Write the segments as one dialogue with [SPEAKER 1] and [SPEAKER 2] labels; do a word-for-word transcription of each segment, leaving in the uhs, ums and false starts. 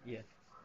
[SPEAKER 1] Yeah.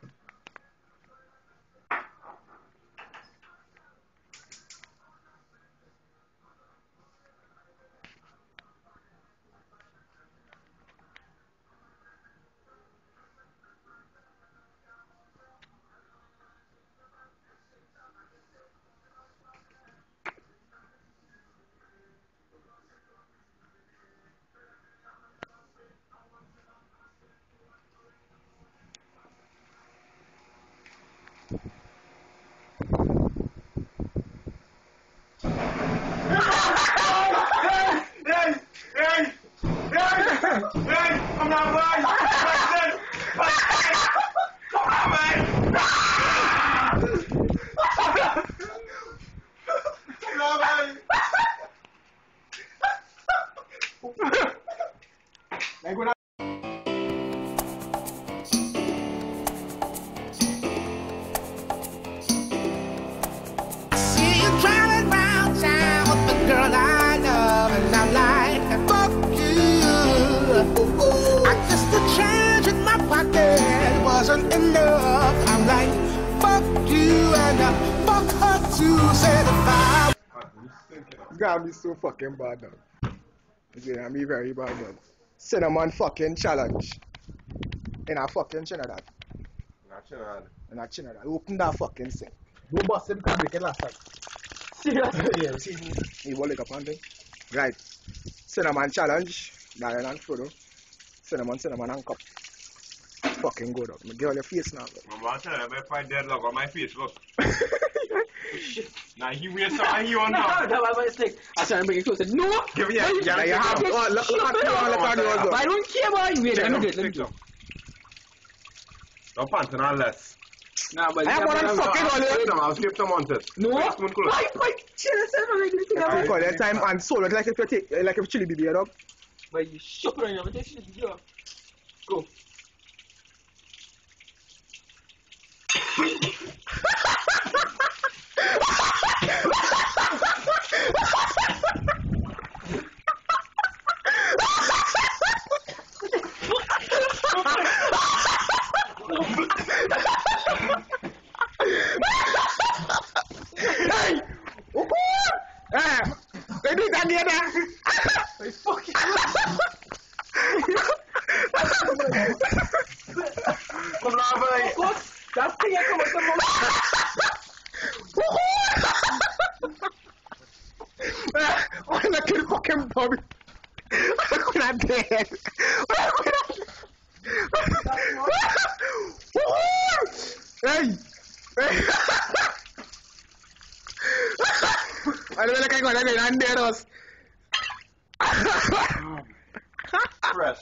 [SPEAKER 2] See you driving round town with the girl I love, and I'm like, fuck you. I guess the change in my pocket wasn't enough. I'm like, fuck you, and uh, fuck her too. Said if I
[SPEAKER 3] It's gonna be so fucking bad now. It's gonna be very bad now. Cinnamon fucking challenge. In a fucking Trinidad.
[SPEAKER 4] Not Trinidad.
[SPEAKER 3] In a Trinidad. Open that fucking thing.
[SPEAKER 1] Go bust him because break it last time. Seriously? Yeah, see.
[SPEAKER 3] You want to look up on thing? Right. Cinnamon challenge. Darren and Frodo. Cinnamon, cinnamon and cup. Fucking good up. Give all your face now.
[SPEAKER 4] My man said I might find deadlock on my face, look. Nah, he wears something he on
[SPEAKER 1] No,
[SPEAKER 4] now.
[SPEAKER 1] that was my mistake. I tried to bring it close. I said, no!
[SPEAKER 4] Give me a
[SPEAKER 3] Yeah, you have. Oh, look, look at you. Look at you also.
[SPEAKER 1] But I don't care about you. Wait, let me do it. Let me do it.
[SPEAKER 4] No pants and all less.
[SPEAKER 1] Nah, but
[SPEAKER 3] I have one on fucking all
[SPEAKER 4] Wait,
[SPEAKER 3] it.
[SPEAKER 4] no, I'll skip some on it.
[SPEAKER 1] No!
[SPEAKER 4] Spoon close.
[SPEAKER 1] Why? Why? Chill yourself and make this thing
[SPEAKER 3] I
[SPEAKER 1] happen.
[SPEAKER 3] call that time and soul. Like if you take, like if chili baby, dog.
[SPEAKER 1] But you shook around your take shit. Yo. Go.
[SPEAKER 3] Hey! Woohoo! Eh! They do that together.
[SPEAKER 1] Hey, fuck you.
[SPEAKER 4] Come on, boy.
[SPEAKER 1] What? That thing I come with the
[SPEAKER 3] Woohoo! I'm not kidding fucking Bobby. I'm not dead. Woohoo! Hey! Hey! I don't know like I got it and dead us.
[SPEAKER 4] Fresh.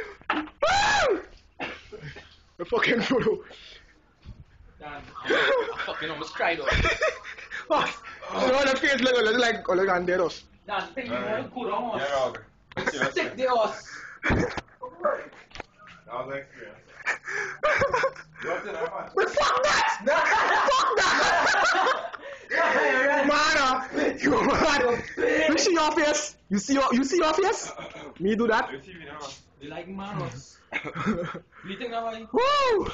[SPEAKER 3] The fucking photo.
[SPEAKER 1] Damn, I fucking almost cried off.
[SPEAKER 3] Oh, you know the face look like like oh, look and dead us.
[SPEAKER 1] Damn, think you want to go down
[SPEAKER 4] Yeah,
[SPEAKER 1] us.
[SPEAKER 4] dog.
[SPEAKER 1] Stick the us.
[SPEAKER 4] That was the experience. What's in our
[SPEAKER 3] But fuck that! Fuck that! Man, you mad? You see your face? You see your you see your face? Me do that?
[SPEAKER 4] You see me now.
[SPEAKER 1] You like manos? You think that way?
[SPEAKER 3] Woo!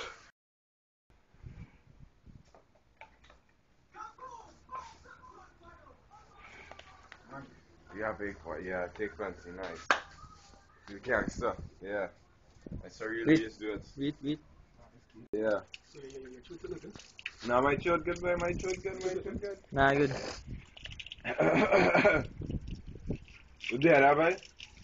[SPEAKER 4] Yeah, big one. Yeah, take fancy, nice. You gangster. Yeah. I saw you
[SPEAKER 1] Wait.
[SPEAKER 4] just do it.
[SPEAKER 1] Wait, wait.
[SPEAKER 4] Yeah. Nah, my chode good, boy. My chode good, my chode good.
[SPEAKER 1] Nah, good.
[SPEAKER 4] You there, huh, boy?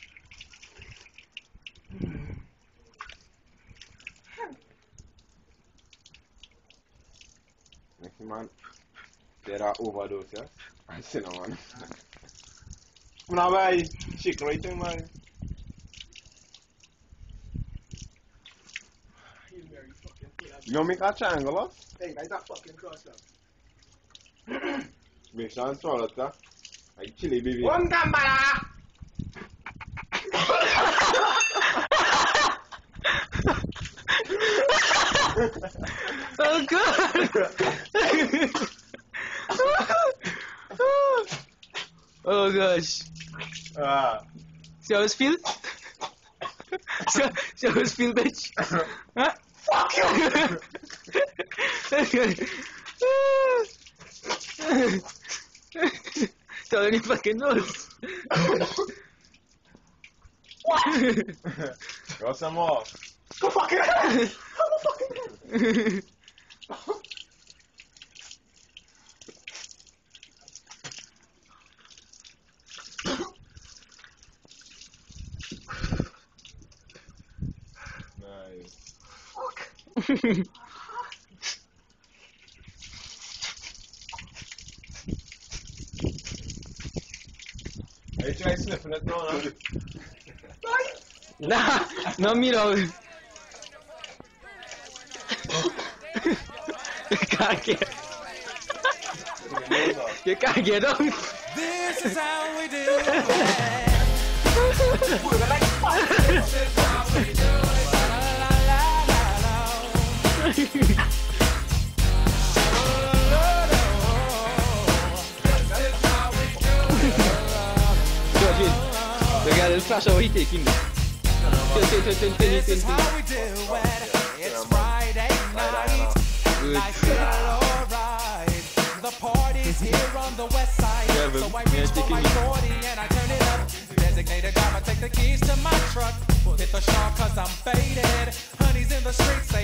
[SPEAKER 4] Next man. There are overdose, yeah? I see no one. Nah, boy. Chick right there, man. You make a triangle, huh?
[SPEAKER 3] Hey, that's that fucking cross up.
[SPEAKER 4] Make sure and swallow it, huh? Like chili, baby.
[SPEAKER 3] One gambala!
[SPEAKER 1] Oh, good. Oh, gosh.
[SPEAKER 4] Ah.
[SPEAKER 1] See how it feels? see, how- see how it feels, bitch? Huh? Fuck you!
[SPEAKER 5] Todo ni fucking knows.
[SPEAKER 1] What?
[SPEAKER 4] You want some more?
[SPEAKER 1] Go fucking ahead! Go fucking ahead!
[SPEAKER 4] Nice.
[SPEAKER 1] Fuck.
[SPEAKER 4] Are you trying sniffing it now, huh?
[SPEAKER 5] Nah, no me no. You can't get. You can't get up.
[SPEAKER 2] This is how we do it.
[SPEAKER 5] The guy will flash how he taking this.
[SPEAKER 2] This is how we do it. It's Friday night. Life is alright. The party's here on the west side.
[SPEAKER 5] Yeah, but
[SPEAKER 2] So I reach for my forty and I turn it up. Designated driver, take the keys to my truck. Hit the shop cause I'm faded. Honey's in the streets.